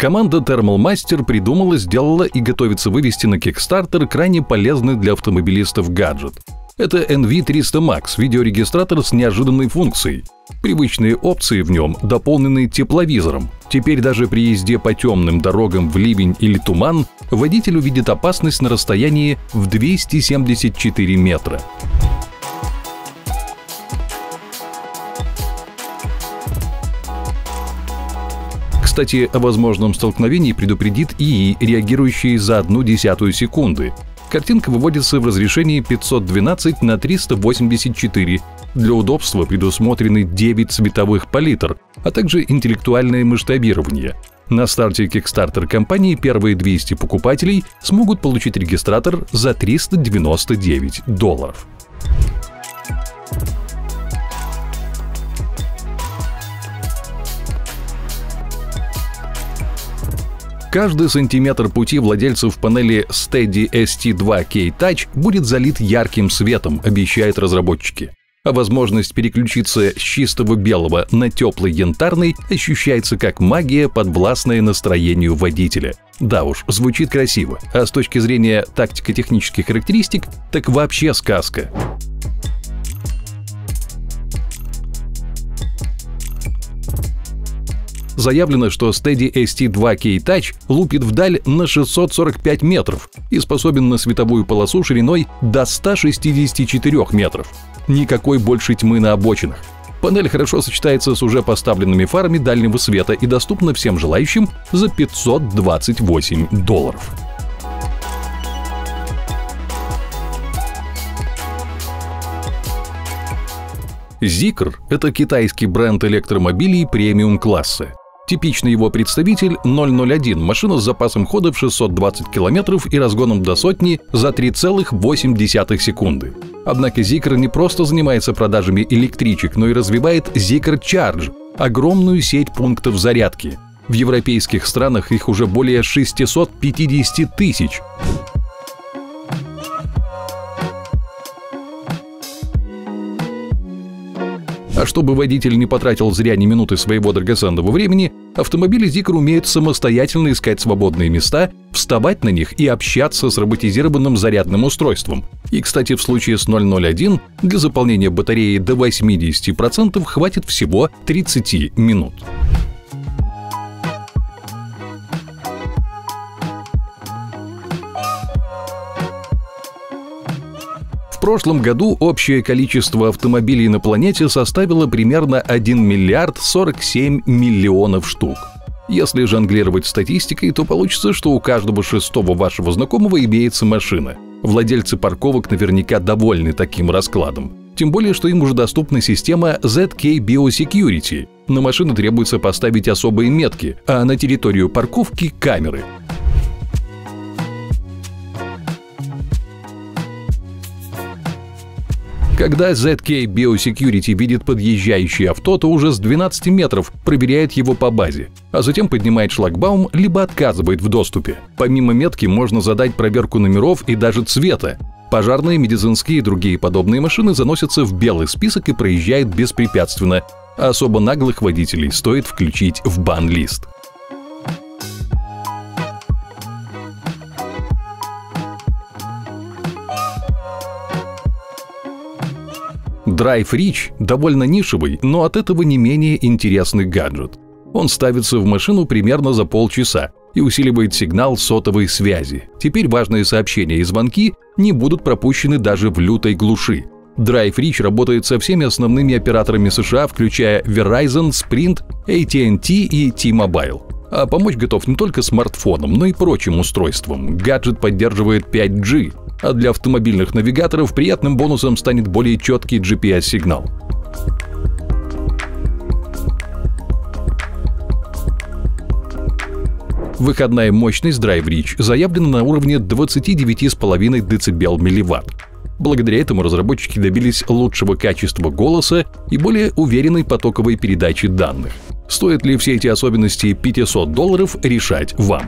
Команда Thermal Master придумала, сделала и готовится вывести на Kickstarter крайне полезный для автомобилистов гаджет. Это NV300 Max – видеорегистратор с неожиданной функцией. Привычные опции в нем дополнены тепловизором. Теперь даже при езде по темным дорогам в ливень или туман водитель увидит опасность на расстоянии в 274 метра. Кстати, о возможном столкновении предупредит ИИ, реагирующий за 0,1 секунды. Картинка выводится в разрешении 512 на 384. Для удобства предусмотрены 9 цветовых палитр, а также интеллектуальное масштабирование. На старте Kickstarter компании первые 200 покупателей смогут получить регистратор за $399. Каждый сантиметр пути владельцев панели Steady ST2K Touch будет залит ярким светом, обещают разработчики. А возможность переключиться с чистого белого на теплый янтарный ощущается как магия, подвластная настроению водителя. Да уж, звучит красиво, а с точки зрения тактико-технических характеристик, так вообще сказка. Заявлено, что Steady ST2K Touch лупит вдаль на 645 метров и способен на световую полосу шириной до 164 метров. Никакой больше тьмы на обочинах. Панель хорошо сочетается с уже поставленными фарами дальнего света и доступна всем желающим за $528. Zeekr – это китайский бренд электромобилей премиум-класса. Типичный его представитель 001 – машина с запасом хода в 620 км и разгоном до сотни за 3,8 секунды. Однако Zeekr не просто занимается продажами электричек, но и развивает Zeekr Charge – огромную сеть пунктов зарядки. В европейских странах их уже более 650 тысяч. А чтобы водитель не потратил зря ни минуты своего драгоценного времени, автомобили Zeekr умеют самостоятельно искать свободные места, вставать на них и общаться с роботизированным зарядным устройством. И, кстати, в случае с 001 для заполнения батареи до 80% хватит всего 30 минут. В прошлом году общее количество автомобилей на планете составило примерно 1 миллиард 47 миллионов штук. Если жонглировать статистикой, то получится, что у каждого шестого вашего знакомого имеется машина. Владельцы парковок наверняка довольны таким раскладом. Тем более, что им уже доступна система ZK Biosecurity. На машины требуется поставить особые метки, а на территорию парковки – камеры. Когда ZK Biosecurity видит подъезжающее авто, то уже с 12 метров проверяет его по базе, а затем поднимает шлагбаум, либо отказывает в доступе. Помимо метки можно задать проверку номеров и даже цвета. Пожарные, медицинские и другие подобные машины заносятся в белый список и проезжают беспрепятственно, а особо наглых водителей стоит включить в бан-лист. Drive Reach – довольно нишевый, но от этого не менее интересный гаджет. Он ставится в машину примерно за полчаса и усиливает сигнал сотовой связи. Теперь важные сообщения и звонки не будут пропущены даже в лютой глуши. Drive Reach работает со всеми основными операторами США, включая Verizon, Sprint, AT&T и T-Mobile. А помочь готов не только смартфонам, но и прочим устройствам. Гаджет поддерживает 5G. А для автомобильных навигаторов приятным бонусом станет более четкий GPS-сигнал. Выходная мощность Drive Reach заявлена на уровне 29,5 дБ/мВт. Благодаря этому разработчики добились лучшего качества голоса и более уверенной потоковой передачи данных. Стоят ли все эти особенности $500, решать вам.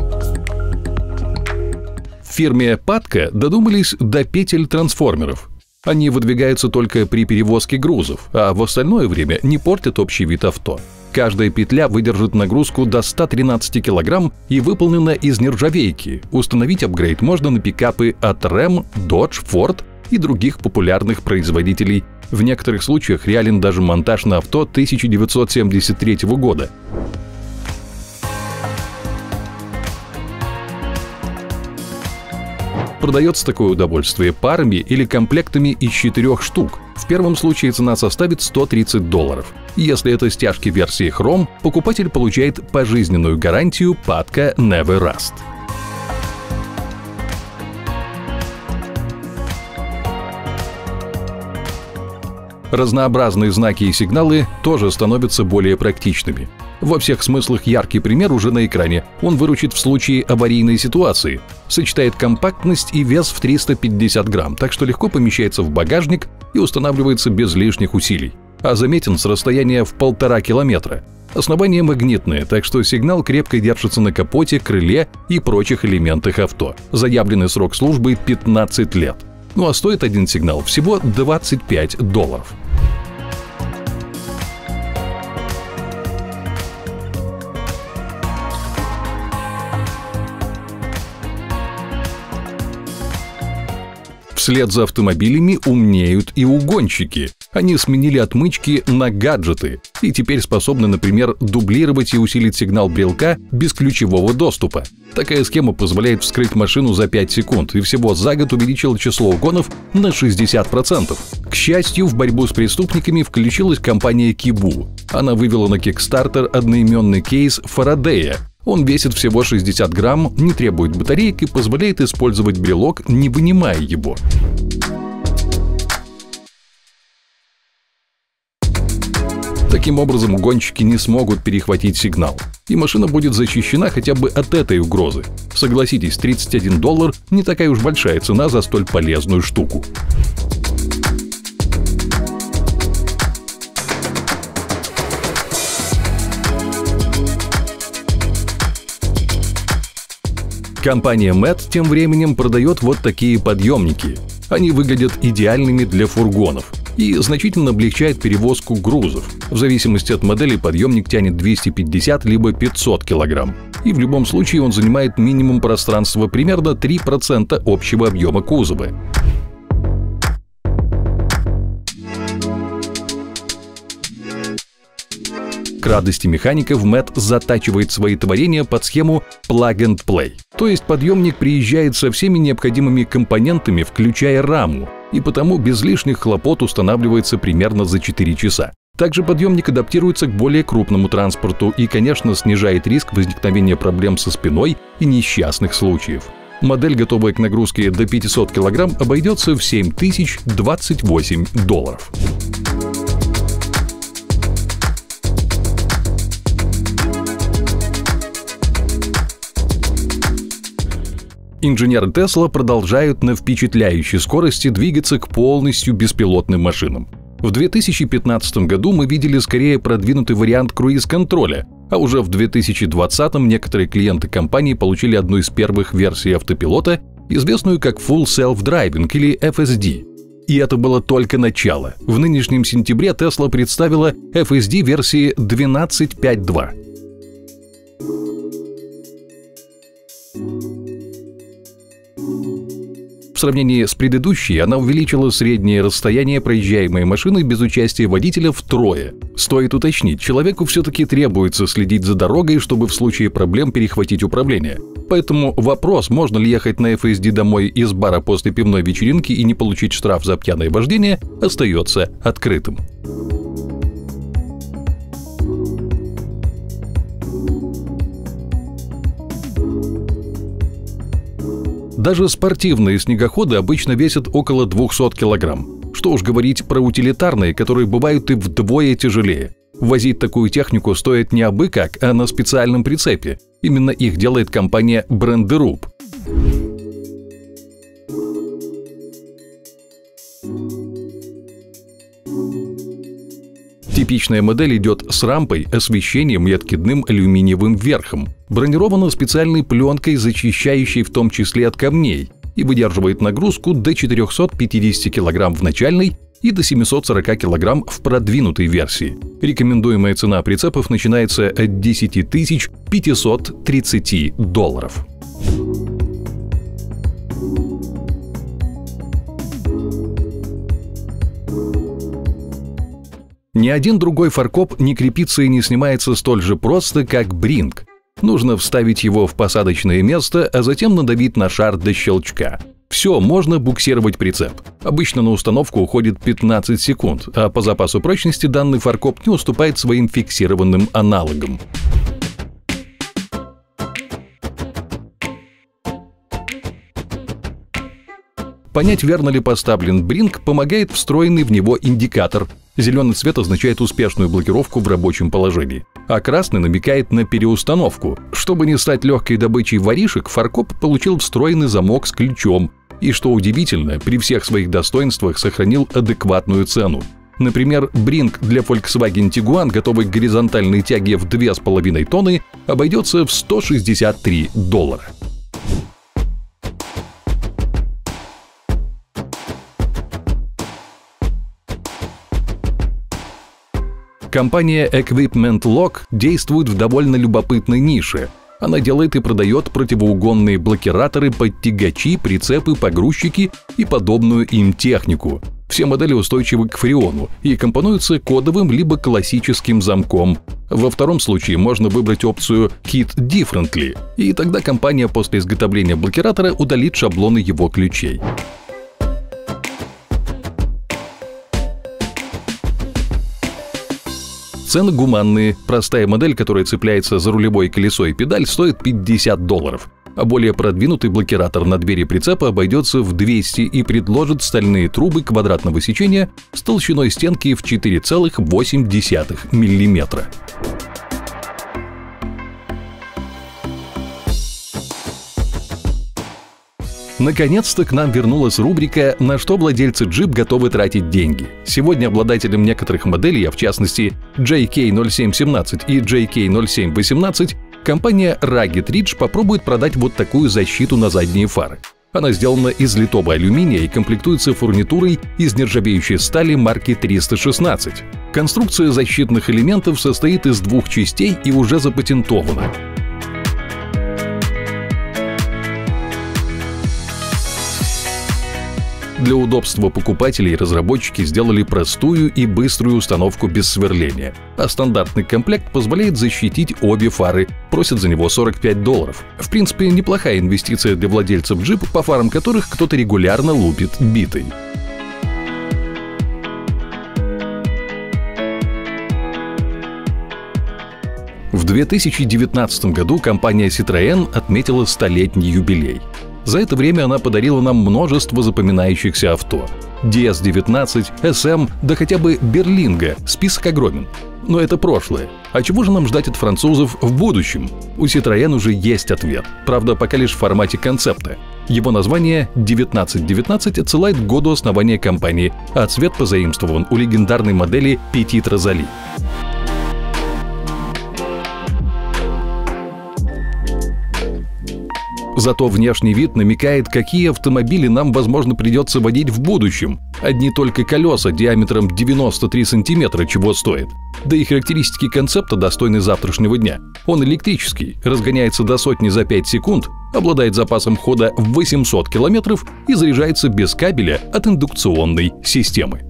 В фирме Patco додумались до петель трансформеров. Они выдвигаются только при перевозке грузов, а в остальное время не портят общий вид авто. Каждая петля выдержит нагрузку до 113 кг и выполнена из нержавейки. Установить апгрейд можно на пикапы от Ram, Dodge, Ford и других популярных производителей. В некоторых случаях реален даже монтаж на авто 1973 года. Продается такое удовольствие парами или комплектами из 4 штук. В первом случае цена составит $130. Если это стяжки версии Chrome, покупатель получает пожизненную гарантию Patka Never Rust. Разнообразные знаки и сигналы тоже становятся более практичными. Во всех смыслах яркий пример уже на экране. Он выручит в случае аварийной ситуации. Сочетает компактность и вес в 350 грамм, так что легко помещается в багажник и устанавливается без лишних усилий. А заметен с расстояния в 1,5 километра. Основание магнитное, так что сигнал крепко держится на капоте, крыле и прочих элементах авто. Заявленный срок службы 15 лет. Ну а стоит один сигнал всего $25. Вслед за автомобилями умнеют и угонщики. Они сменили отмычки на гаджеты и теперь способны, например, дублировать и усилить сигнал брелка без ключевого доступа. Такая схема позволяет вскрыть машину за 5 секунд и всего за год увеличила число угонов на 60%. К счастью, в борьбу с преступниками включилась компания Kibu. Она вывела на Kickstarter одноименный кейс Фарадея. Он весит всего 60 грамм, не требует батареек и позволяет использовать брелок, не вынимая его. Таким образом, угонщики не смогут перехватить сигнал, и машина будет защищена хотя бы от этой угрозы. Согласитесь, $31 – не такая уж большая цена за столь полезную штуку. Компания MET тем временем продает вот такие подъемники. Они выглядят идеальными для фургонов и значительно облегчают перевозку грузов. В зависимости от модели подъемник тянет 250 либо 500 кг. И в любом случае он занимает минимум пространства, примерно 3% общего объема кузова. К радости механиков MET затачивает свои творения под схему Plug and Play. То есть подъемник приезжает со всеми необходимыми компонентами, включая раму, и потому без лишних хлопот устанавливается примерно за 4 часа. Также подъемник адаптируется к более крупному транспорту и, конечно, снижает риск возникновения проблем со спиной и несчастных случаев. Модель, готовая к нагрузке до 500 кг, обойдется в $7028. Инженеры Tesla продолжают на впечатляющей скорости двигаться к полностью беспилотным машинам. В 2015 году мы видели скорее продвинутый вариант круиз-контроля, а уже в 2020 некоторые клиенты компании получили одну из первых версий автопилота, известную как Full Self-Driving или FSD. И это было только начало. В нынешнем сентябре Tesla представила FSD версии 12.5.2. В сравнении с предыдущей она увеличила среднее расстояние проезжаемой машины без участия водителя втрое. Стоит уточнить, человеку все-таки требуется следить за дорогой, чтобы в случае проблем перехватить управление. Поэтому вопрос, можно ли ехать на FSD домой из бара после пивной вечеринки и не получить штраф за пьяное вождение, остается открытым. Даже спортивные снегоходы обычно весят около 200 кг. Что уж говорить про утилитарные, которые бывают и вдвое тяжелее. Возить такую технику стоит не абы как, а на специальном прицепе. Именно их делает компания Brenderup. Типичная модель идет с рампой, освещением и откидным алюминиевым верхом. Бронирована специальной пленкой, защищающей в том числе от камней. и выдерживает нагрузку до 450 кг в начальной и до 740 кг в продвинутой версии. Рекомендуемая цена прицепов начинается от 10 530 долларов. Ни один другой фаркоп не крепится и не снимается столь же просто, как Бринг. Нужно вставить его в посадочное место, а затем надавить на шар до щелчка. Все, можно буксировать прицеп. Обычно на установку уходит 15 секунд, а по запасу прочности данный фаркоп не уступает своим фиксированным аналогам. Понять, верно ли поставлен Бринг, помогает встроенный в него индикатор. Зеленый цвет означает успешную блокировку в рабочем положении, а красный намекает на переустановку. Чтобы не стать легкой добычей воришек, фаркоп получил встроенный замок с ключом. И, что удивительно, при всех своих достоинствах сохранил адекватную цену. Например, Бринг для Volkswagen Tiguan, готовый к горизонтальной тяге в 2,5 тонны, обойдется в $163. Компания Equipment Lock действует в довольно любопытной нише. Она делает и продает противоугонные блокираторы под тягачи, прицепы, погрузчики и подобную им технику. Все модели устойчивы к фреону и компонуются кодовым либо классическим замком. Во втором случае можно выбрать опцию Kit Differently, и тогда компания после изготовления блокиратора удалит шаблоны его ключей. Цены гуманные. Простая модель, которая цепляется за рулевое колесо и педаль, стоит $50, а более продвинутый блокиратор на двери прицепа обойдется в $200 и предложит стальные трубы квадратного сечения с толщиной стенки в 4,8 мм. Наконец-то к нам вернулась рубрика «На что владельцы Jeep готовы тратить деньги». Сегодня обладателям некоторых моделей, а в частности JK0717 и JK0718, компания Rugged Ridge попробует продать вот такую защиту на задние фары. Она сделана из литого алюминия и комплектуется фурнитурой из нержавеющей стали марки 316. Конструкция защитных элементов состоит из двух частей и уже запатентована. Для удобства покупателей разработчики сделали простую и быструю установку без сверления, а стандартный комплект позволяет защитить обе фары, просят за него $45. В принципе, неплохая инвестиция для владельцев Jeep, по фарам которых кто-то регулярно лупит битой. В 2019 году компания Citroën отметила 100-летний юбилей. За это время она подарила нам множество запоминающихся авто. DS-19, SM, да хотя бы Берлинга, список огромен. Но это прошлое. А чего же нам ждать от французов в будущем? У Citroën уже есть ответ, правда, пока лишь в формате концепта. Его название 1919 отсылает к году основания компании, а цвет позаимствован у легендарной модели Petit Rosalie. Зато внешний вид намекает, какие автомобили нам, возможно, придется водить в будущем. Одни только колеса диаметром 93 сантиметра чего стоят. Да и характеристики концепта достойны завтрашнего дня. Он электрический, разгоняется до сотни за 5 секунд, обладает запасом хода в 800 километров и заряжается без кабеля от индукционной системы.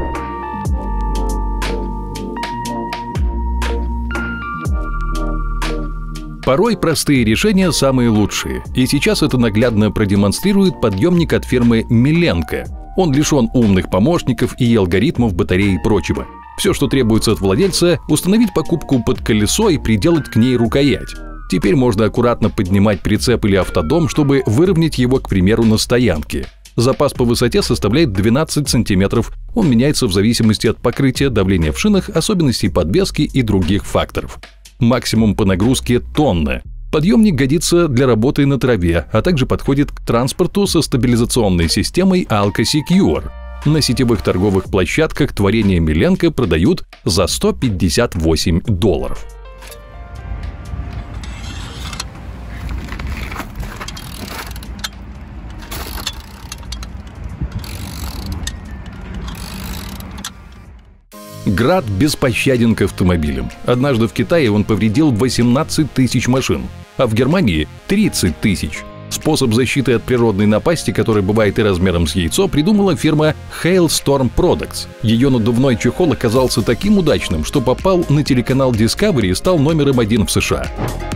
Порой простые решения самые лучшие, и сейчас это наглядно продемонстрирует подъемник от фирмы Миленко. Он лишен умных помощников и алгоритмов, батареи и прочего. Все, что требуется от владельца – установить покупку под колесо и приделать к ней рукоять. Теперь можно аккуратно поднимать прицеп или автодом, чтобы выровнять его, к примеру, на стоянке. Запас по высоте составляет 12 сантиметров. Он меняется в зависимости от покрытия, давления в шинах, особенностей подвески и других факторов. Максимум по нагрузке – тонна. Подъемник годится для работы на траве, а также подходит к транспорту со стабилизационной системой Alco Secure. На сетевых торговых площадках творение Миленко продают за $158. Град беспощаден к автомобилям. Однажды в Китае он повредил 18 тысяч машин, а в Германии – 30 тысяч. Способ защиты от природной напасти, который бывает и размером с яйцо, придумала фирма Hailstorm Products. Ее надувной чехол оказался таким удачным, что попал на телеканал Discovery и стал номером 1 в США.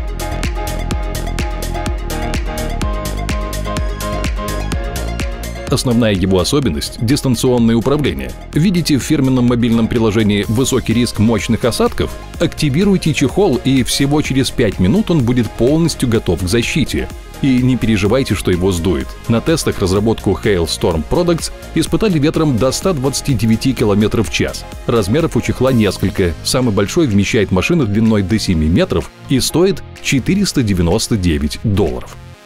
Основная его особенность – дистанционное управление. Видите в фирменном мобильном приложении высокий риск мощных осадков? Активируйте чехол, и всего через 5 минут он будет полностью готов к защите. И не переживайте, что его сдует. На тестах разработку Hailstorm Products испытали ветром до 129 км в час. Размеров у чехла несколько. Самый большой вмещает машины длиной до 7 метров и стоит $499.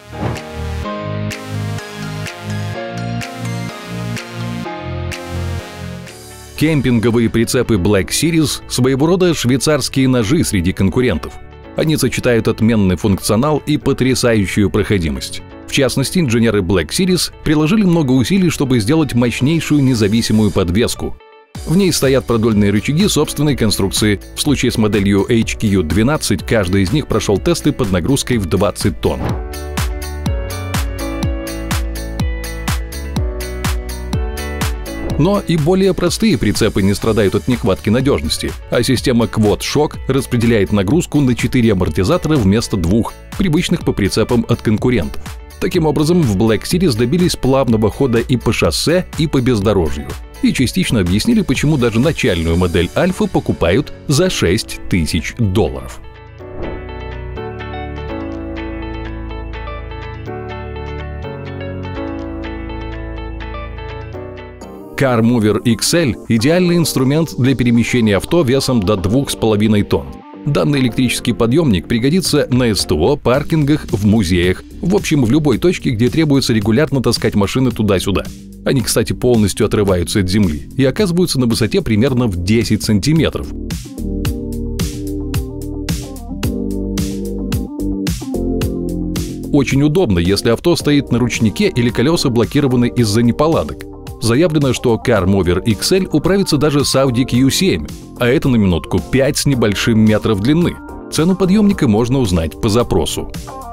Кемпинговые прицепы Black Series – своего рода швейцарские ножи среди конкурентов. Они сочетают отменный функционал и потрясающую проходимость. В частности, инженеры Black Series приложили много усилий, чтобы сделать мощнейшую независимую подвеску. В ней стоят продольные рычаги собственной конструкции. В случае с моделью HQ12 каждый из них прошел тесты под нагрузкой в 20 тонн. Но и более простые прицепы не страдают от нехватки надежности, а система Quad Shock распределяет нагрузку на 4 амортизатора вместо 2, привычных по прицепам от конкурентов. Таким образом, в Black Series добились плавного хода и по шоссе, и по бездорожью. И частично объяснили, почему даже начальную модель Альфа покупают за $6000. Car Mover XL – идеальный инструмент для перемещения авто весом до 2,5 тонн. Данный электрический подъемник пригодится на СТО, паркингах, в музеях, в общем, в любой точке, где требуется регулярно таскать машины туда-сюда. Они, кстати, полностью отрываются от земли и оказываются на высоте примерно в 10 сантиметров. Очень удобно, если авто стоит на ручнике или колеса блокированы из-за неполадок. Заявлено, что Car Mover XL управится даже с Audi Q7, а это на минутку 5 с небольшим метров длины. Цену подъемника можно узнать по запросу.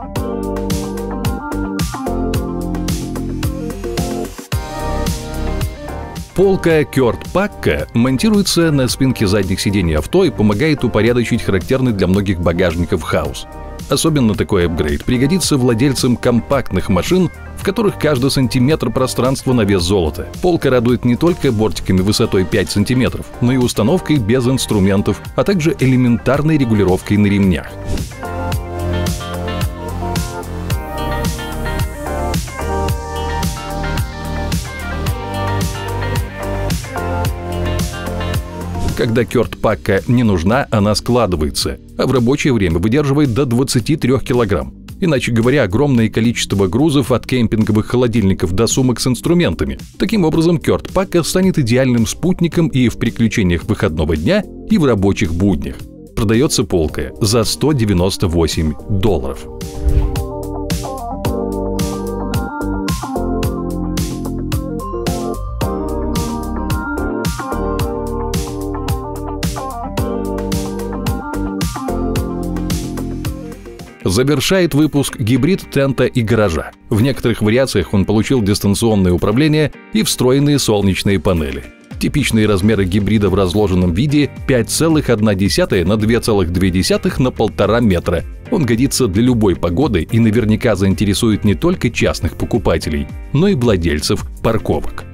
Полка Kurt Packa монтируется на спинке задних сидений авто и помогает упорядочить характерный для многих багажников хаос. Особенно такой апгрейд пригодится владельцам компактных машин, в которых каждый сантиметр пространства на вес золота. Полка радует не только бортиками высотой 5 сантиметров, но и установкой без инструментов, а также элементарной регулировкой на ремнях. Когда Kurt Packa не нужна, она складывается, а в рабочее время выдерживает до 23 килограмм. Иначе говоря, огромное количество грузов от кемпинговых холодильников до сумок с инструментами. Таким образом, Kurt Packa станет идеальным спутником и в приключениях выходного дня, и в рабочих буднях. Продается полка за $198. Завершает выпуск гибрид тента и гаража. В некоторых вариациях он получил дистанционное управление и встроенные солнечные панели. Типичные размеры гибрида в разложенном виде 5,1 на 2,2 на 1,5 метра. Он годится для любой погоды и наверняка заинтересует не только частных покупателей, но и владельцев парковок.